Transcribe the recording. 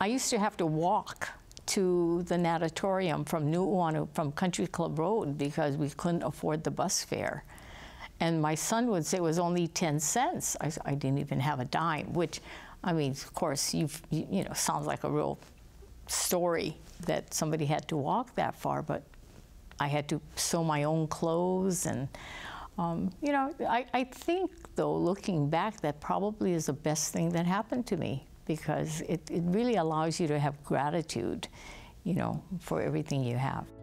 I used to have to walk to the natatorium from Nu'uanu, from Country Club Road, because we couldn't afford the bus fare. And my son would say it was only 10 cents. I didn't even have a dime, which, I mean, of course, you know, sounds like a real story that somebody had to walk that far, but I had to sew my own clothes. And, you know, I think, though, looking back, that probably is the best thing that happened to me, because it really allows you to have gratitude, you know, for everything you have.